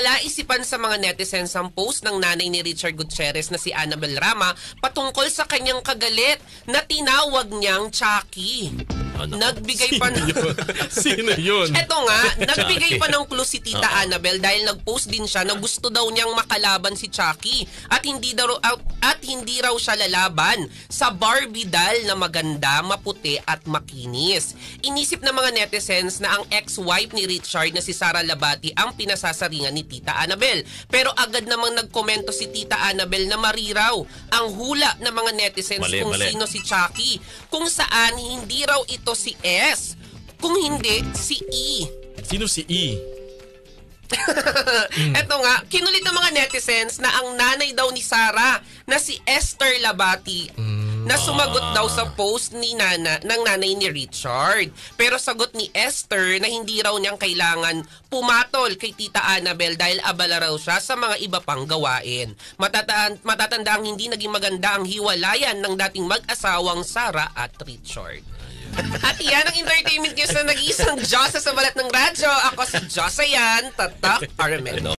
Napalaisipan sa mga netizens ang post ng nanay ni Richard Gutierrez na si Annabel Rama patungkol sa kanyang kagalit na tinawag niyang Chucky. Nagbigay pa ng... Sino yun? Eto nga, nagbigay pa ng clue si Tita Annabel dahil nag-post din siya na gusto daw niyang makalaban si Chucky at hindi raw siya lalaban sa Barbie doll na maganda, maputi at makinis. Inisip ng mga netizens na ang ex-wife ni Richard na si Sara Labati ang pinasasaringan ni Tita Annabel. Pero agad namang nagkomento si Tita Annabel na mariraw ang hula ng mga netizens kung sino si Chucky. Kung saan hindi raw ito si S, kung hindi si E. Sino si E? Eto nga, kinulit ng mga netizens na ang nanay daw ni Sara na si Esther Labati na sumagot daw sa post ni ng nanay ni Richard. Pero sagot ni Esther na hindi raw niyang kailangan pumatol kay Tita Annabel dahil abala raw siya sa mga iba pang gawain. Matatanda ang hindi naging maganda ang hiwalayan ng dating mag-asawang Sara at Richard. At yan ang entertainment news na nag-iisang Diyosa sa balat ng radyo. Ako si Diyosa yan, Tatak Armel.